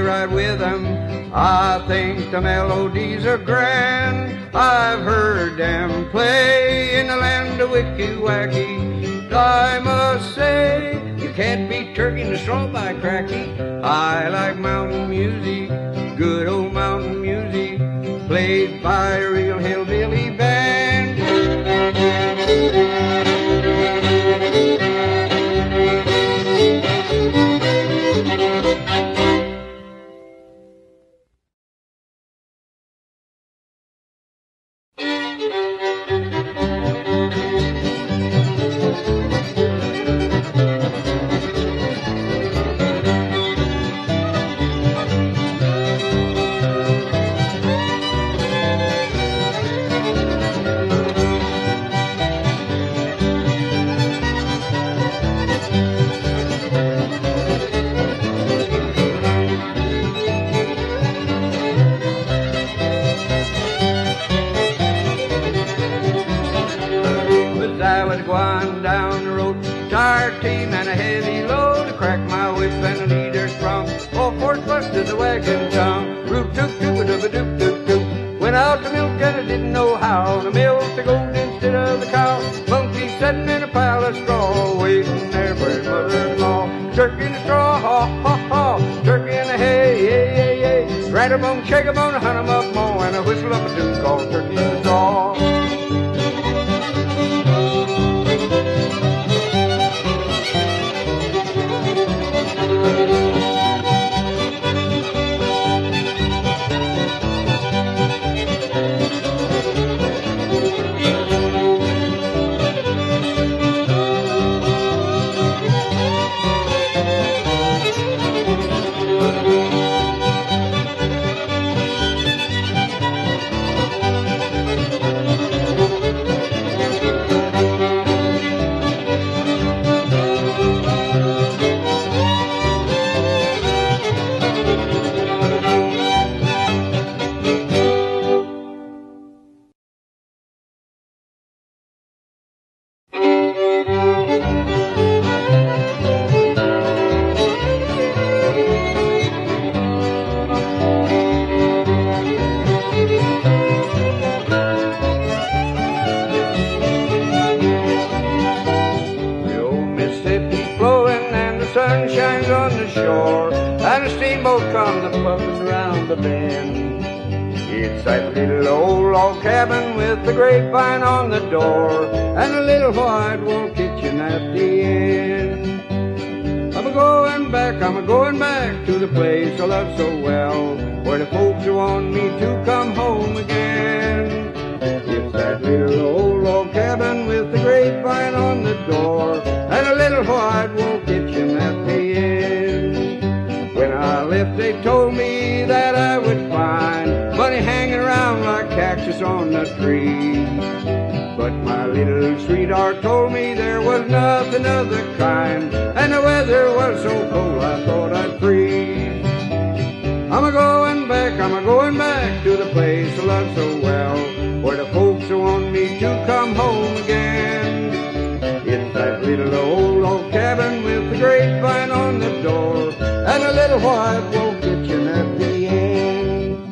right with 'em. I think the melodies are grand. I've heard them play in the land of Wicky-Wacky. I must say, you can't beat turkey in the straw by cracky. I like mountain music, good old mountain music, played by a real hillbilly band. Shake 'em on, hunt 'em up more, and a whistle up a tune called Turkey in the Straw. It's that little old log cabin with the grapevine on the door and a little white wall kitchen at the end. I'm a-going back to the place I love so well, where the folks who want me to come home again. It's that little old log cabin with the grapevine on the door and a little white wall kitchen at the end. When I left, they told me that I would find money hanging around like cactus on the tree. But my little sweetheart told me there was nothing of the kind, and the weather was so cold I thought I'd freeze. I'm a-going back to the place I love so well, where the folks who want me to come home again. It's that little old log cabin with the grapevine on the door and a little white wall kitchen at the end.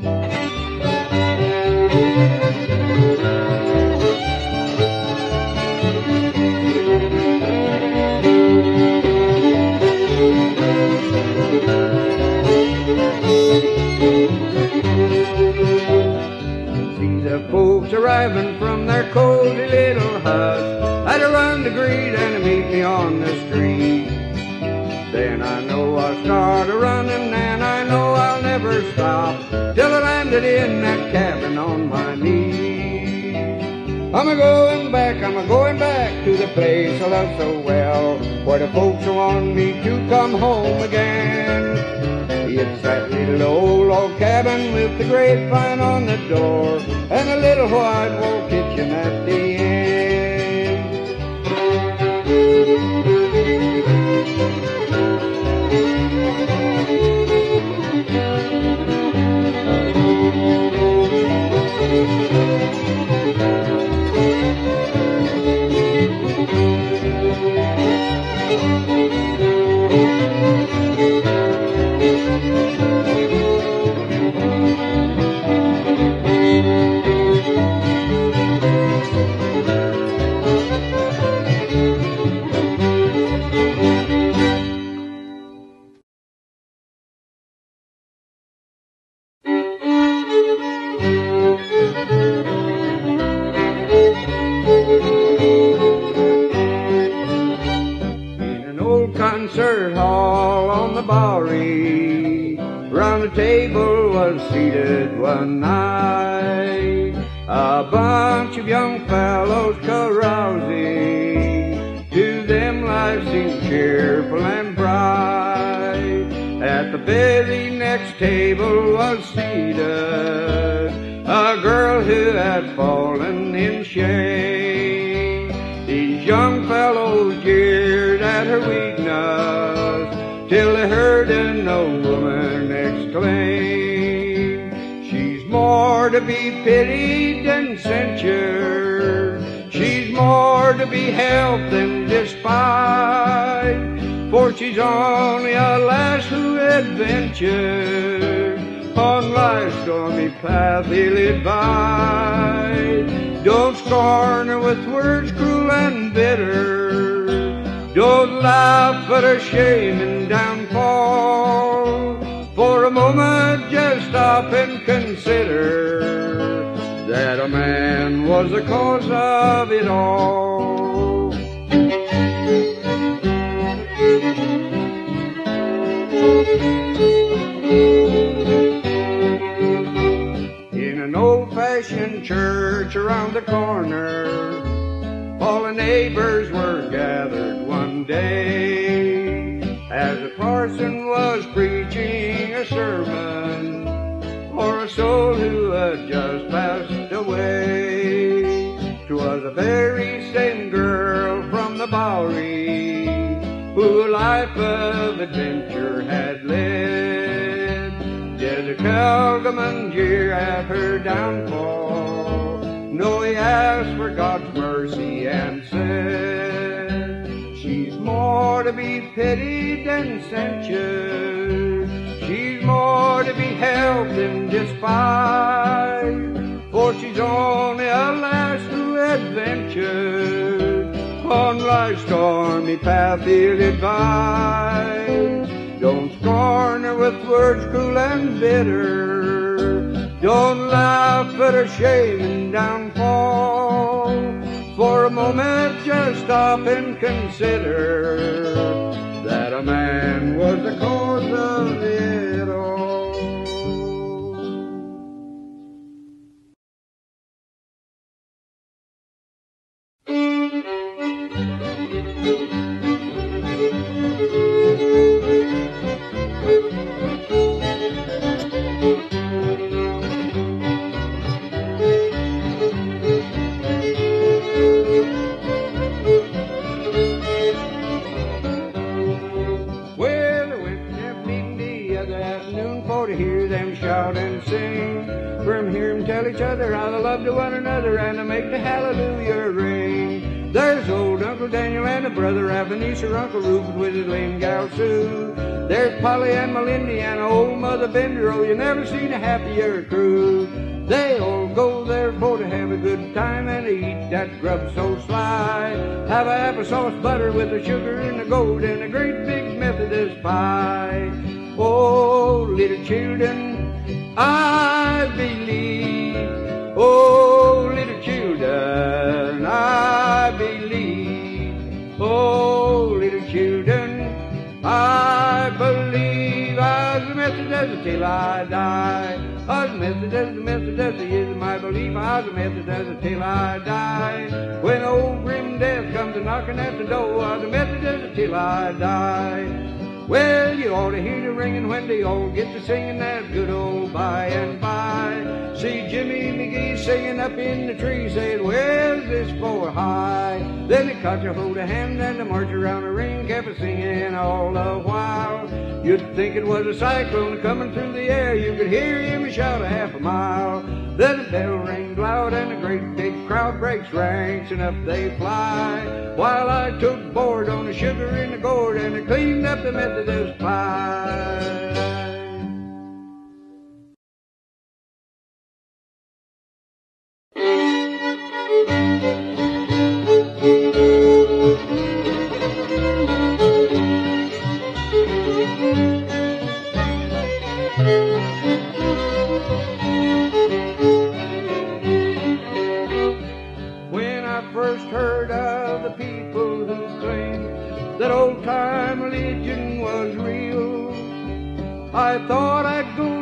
See the folks arriving from their cozy little hut, had to run to greet and meet me on the street. Then I know I'll start a-running, and I know I'll never stop till I landed in that cabin on my knees. I'm a-going back to the place I love so well, where the folks who want me to come home again. It's that little old log cabin with the grapevine on the door and a little white wall kitchen at the end. Around the table was seated one night a bunch of young fellows carousing. To them life seemed cheerful and bright. At the very next table was seated a girl who had fallen in shame. These young fellows jeered at her weakness till they heard an old woman exclaim, "She's more to be pitied than censured. She's more to be helped than despised. For she's only a lass who adventured on life's stormy path ill-advised. Don't scorn her with words cruel and bitter. Don't laugh at her shame and downfall. For a moment just stop and consider that a man was the cause of it all." In an old-fashioned church around the corner, all the neighbors were gathered one day as the parson was preaching a sermon for a soul who had just passed away. 'Twas the very same girl from the Bowery who a life of adventure had led. Did the caldman jeer at her downfall? No, he asked for God's mercy and said, "She's more to be pitied than censured. She's more to be helped than despised. For she's only a lass who adventured on life's stormy path ill-advised. Don't scorn her with words cruel and bitter. Don't laugh at her shame and downfall. For a moment just stop and consider that a man was the cause of it all." Shout and sing, from hear 'em tell each other how they love to one another and to make the hallelujah ring. There's old Uncle Daniel and a brother Ebenezer, Uncle Rupert with his lame gal Sue. There's Polly and Melindy and old Mother Bender, oh, you never seen a happier crew. They all go there for to have a good time and to eat that grub so sly. Have a applesauce butter with the sugar and the gold and a great big Methodist pie. Oh, little children, I believe. Oh, little children, I believe. Oh, little children, I believe. I's a Methodist till I die. I's a Methodist is my belief. I's a Methodist till I die. When old grim death comes a-knocking at the door, I's a Methodist till I die. Well, you ought to hear the ringing when they all get to singing that good old by and by. See Jimmy McGee singing up in the tree, saying, "Where's this for high?" Then he caught your hold of hand and the march around the ring, kept a singing all the while. You'd think it was a cyclone coming through the air. You could hear him shout a half a mile. Then a bell rings loud and a great big crowd breaks ranks and up they fly. While I took board on the sugar in the gourd and I cleaned up the Methodist pie. First heard of the people who claimed that old-time religion was real, I thought I'd go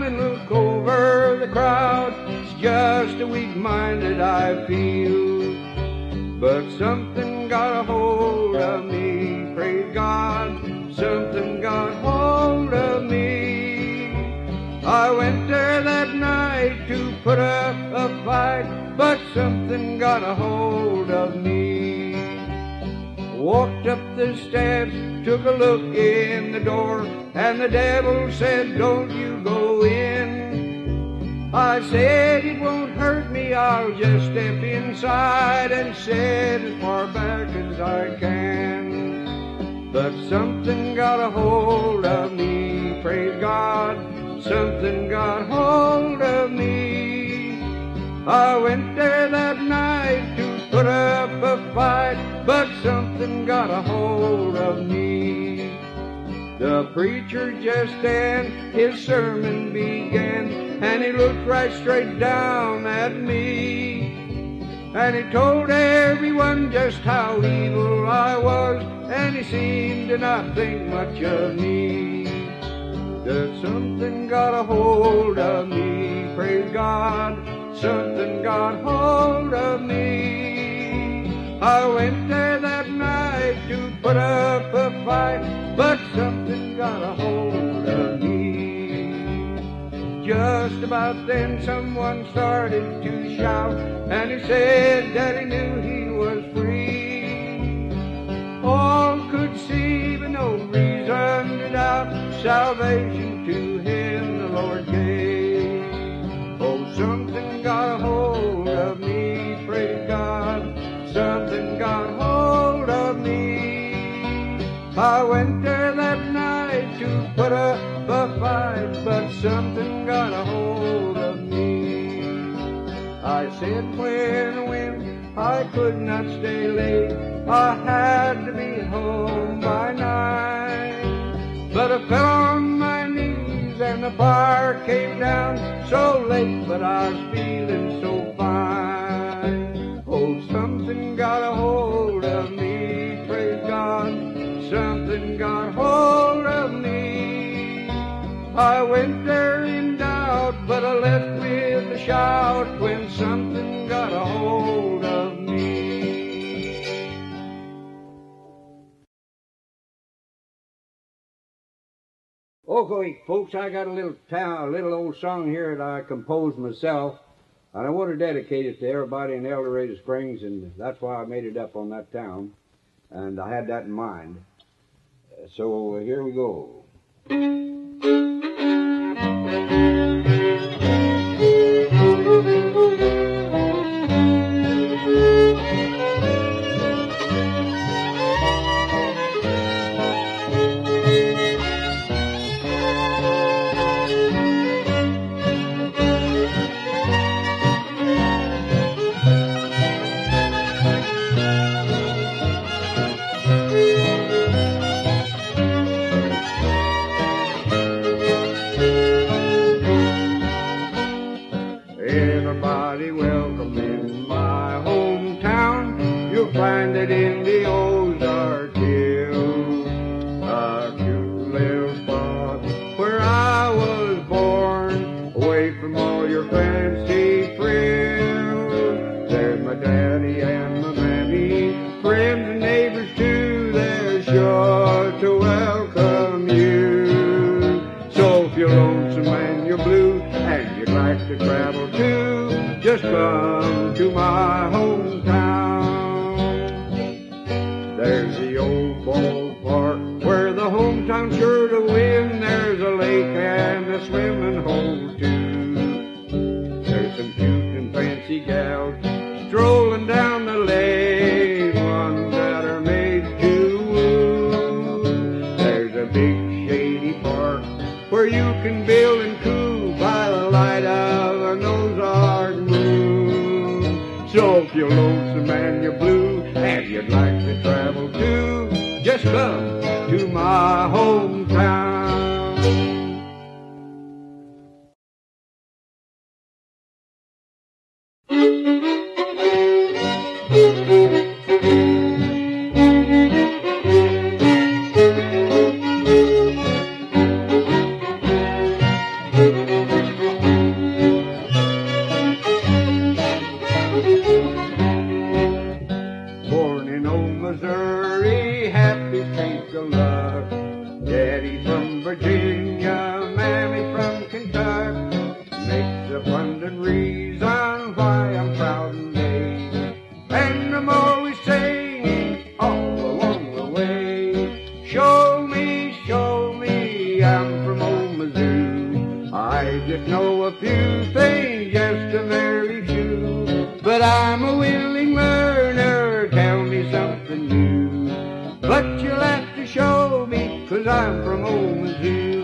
and look over the crowd. It's just a weak-minded I feel, but something got a hold of me, praise God, something got hold of me. I went there that night to put up a fight, but something got a hold of me. Walked up the steps, took a look in the door, and the devil said, don't you go in. I said, it won't hurt me, I'll just step inside and sit as far back as I can. But something got a hold of me, praise God, something got hold of me. I went there that night to put up a fight, but something got a hold of me. The preacher just then, his sermon began, and he looked right straight down at me. And he told everyone just how evil I was, and he seemed to not think much of me. That something got a hold of me, praise God, something got hold of me. I went there that night to put up a fight, but something got a hold of me. Just about then someone started to shout, and he said that he knew he was free. All could see but no reason to doubt, salvation to him the Lord gave. Oh, something got a hold of me, praise God, something got hold of me. I went there that night to put up a fight, but something got a hold of me. I said when I could not stay late, I had to be home by 9. But I fell on my knees and the fire came down so late, but I was feeling so fine. Oh, something got a hold of me, praise God, something got hold of me. I went there in doubt, but I left with a shout when something got a hold of me. Okay, folks, I got a little old song here that I composed myself, and I want to dedicate it to everybody in El Dorado Springs, and that's why I made it up on that town, and I had that in mind. So here we go. Everybody welcome in my hometown. You'll find it in the Ozarks Hills, a cute little spot where I was born, away from all your fancy frills. There's my daddy and my mammy, friends and neighbors too. They're sure to welcome you. So if you're lonesome and you're blue and you'd like to travel too, just come to my hometown. There's the old ballpark where the hometown's sure to win. There's a lake and a swimming hole too. There's some cute and fancy gals strolling down the lane, ones that are made to woo. There's a big shady park where you can build and cool by the light of an Ozark moon. So if you're lonesome and you're blue and you'd like to travel too, just come to my hometown. reason why I'm proud and gay. And I'm always singing all along the way. Show me, I'm from old Mizzou. I just know a few things, just a very few. But I'm a willing learner, tell me something new. But you'll have to show me, 'cause I'm from old Mizzou.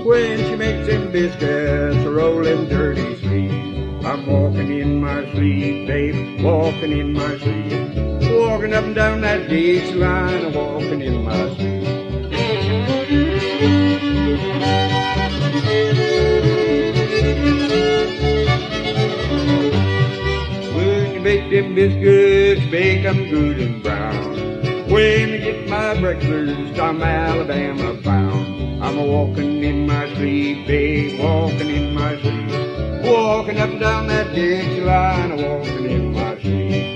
when she makes them biscuits roll in dirty sleep. I'm walking in my sleep, babe, walking in my sleep. Walking up and down that Dixie line, I'm walking in my sleep. When you bake them biscuits, bake them good and brown. When you get my breakfast, I'm Alabama bound. I'm a-walking in my sleep, babe, walking in my sleep. Walking up and down that Dixie line, a-walking in my sleep.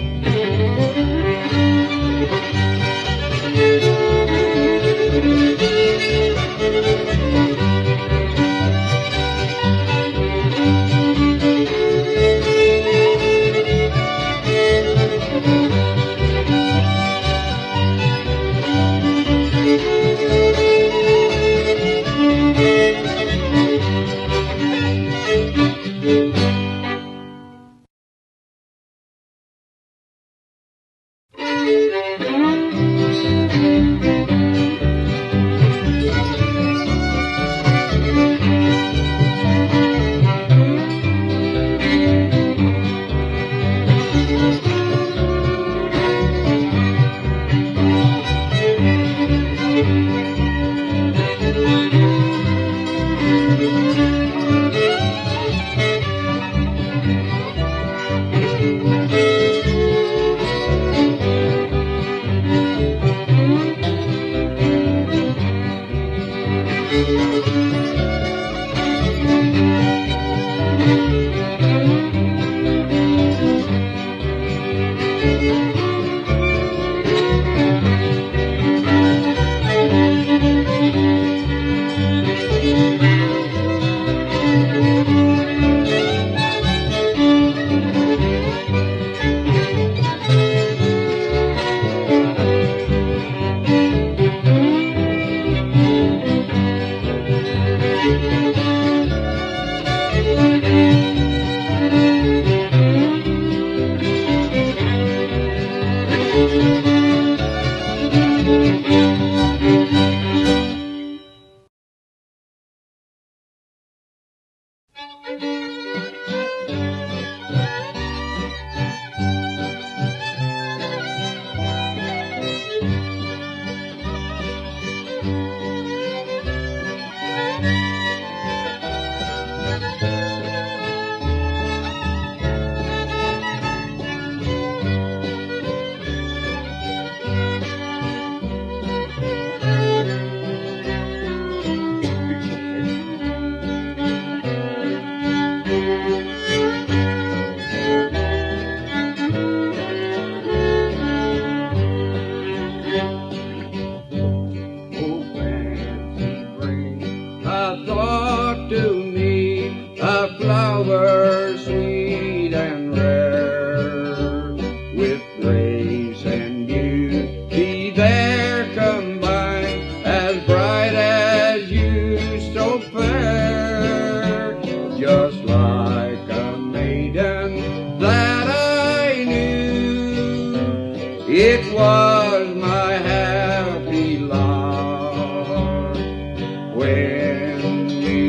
When we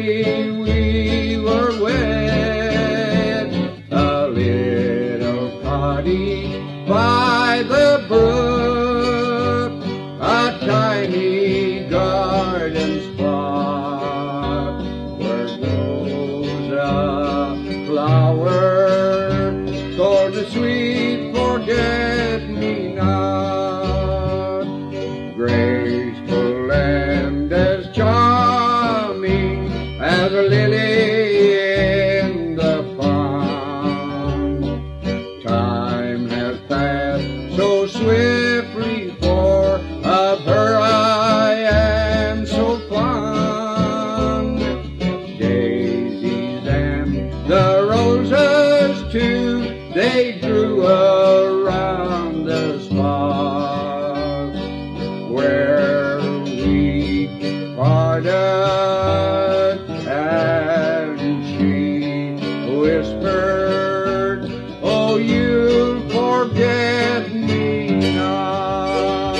we were wed, a little cottage by the brook, a tiny garden spot where grows a flower called the sweet forget-me-not, graceful and as charming as a lily in the pond. Time has passed so swiftly, for of her I am so fond. Daisies and the roses too, they grew around the spot where we parted, and she whispered, oh, you'll forget me not.